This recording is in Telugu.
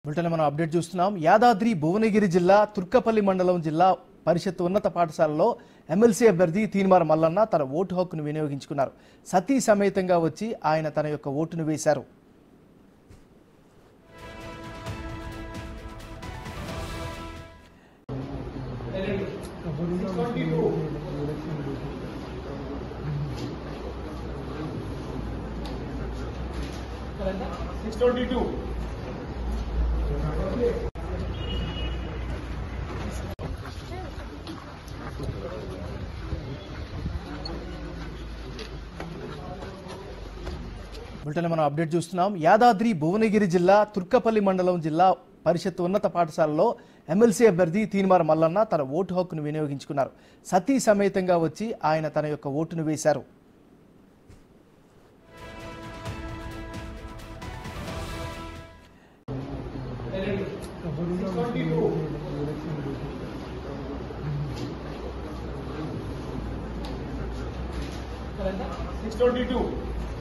బులెటిన్ మనం అప్డేట్ చూస్తున్నాం. యాదాద్రి భువనగిరి జిల్లా తుర్కపల్లి మండలం జిల్లా పరిషత్ ఉన్నత పాఠశాలలో ఎమ్మెల్సీ అభ్యర్థి తీన్మార్ మల్లన్న తన ఓటు హక్కును వినియోగించుకున్నారు. సతీ సమేతంగా వచ్చి ఆయన తన యొక్క ఓటును వేశారు. బులెటిన్ మనం అప్డేట్ చూస్తున్నాం. యాదాద్రి భువనగిరి జిల్లా తుర్కపల్లి మండలం జిల్లా పరిషత్ ఉన్నత పాఠశాలలో ఎమ్మెల్సీ అభ్యర్థి తీన్మార్ మల్లన్న తన ఓటు హక్కును వినియోగించుకున్నారు. సతీ సమేతంగా వచ్చి ఆయన తన యొక్క ఓటును వేశారు. $622